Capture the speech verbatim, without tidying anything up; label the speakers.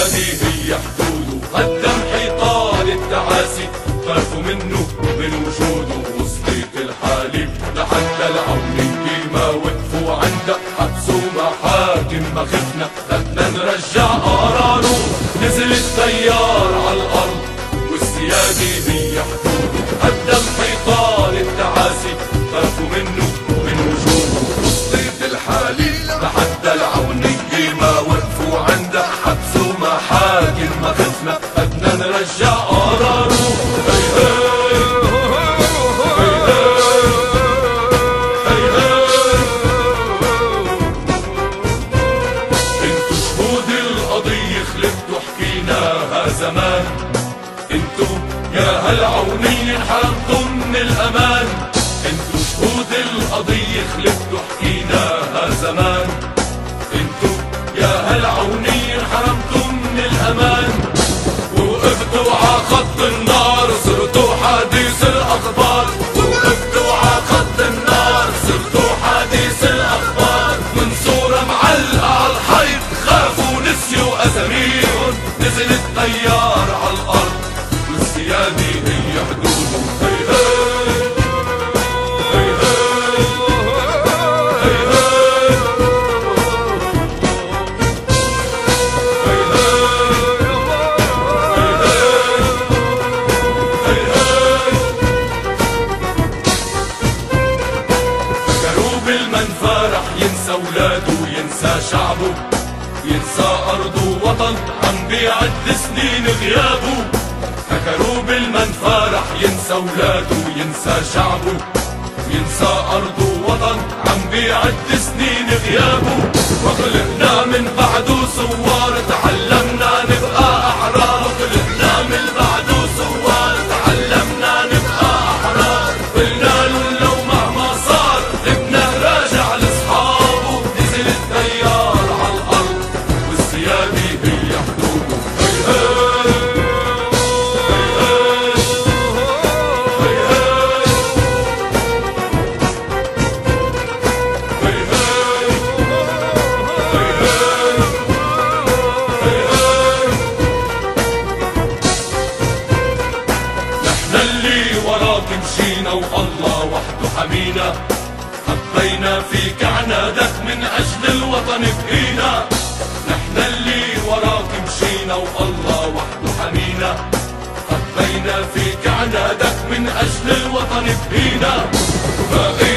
Speaker 1: والسيادة هي حدوده، قدم حيطان التعاسي خافوا منه من وجوده، وسطيت الحالي لحتى العونية ما وقفوا عندك حبس ومحاكم ما خفنا بدنا نرجع قراره، نزل التيار على الأرض والسيادة هي حدوده، قدم حيطان التعاسي خافوا منه من وجوده، وسطيت الحالي لحتى العونية ما وقفوا عندك حبس ومحاكم ما خفنا بدنا نرجع قراره. زمان انتو يا هالعونية انحرمتوا من الأمان، انتو شهود القضية خلفتوا حكيناها زمان، انتو يا هالعونية انحرمتوا من الأمان، ووقفتوا ع خط النار صرتوا حديث الأخبار، ووقفتوا ع خط النار صرتوا حديث الأخبار، من صورة معلقة عالحيط خافوا نسيوا أساميهم، نزل التيار على الأرض والسيادة هي حدوده. هي هي هي هي هي فكروا بالمنفى رح ينسى ولاده وينسى شعبه، ينسى أرضه وطن عم بيعد سنين غيابه، فكروا بالمنفى رح ينسى ولاده وينسى شعبه، ينسى أرضه وطن عم بيعد سنين غيابه، وخلقنا من بعده ثوار تعلمنا نبقى أحرار، وخلقنا من بعده ثوار تعلمنا نبقى أحرار، قلنا له لو مهما صار ابنه راجع لأصحابه، نزل التيار على الأرض والسيادة هي حدوده. هي هي مشينا والله وحده حمينا، حبينا فيك عنادك من أجل الوطن بقينا، نحن اللي وراك مشينا والله وحده حمينا، حبينا فيك عنادك من أجل الوطن بقينا.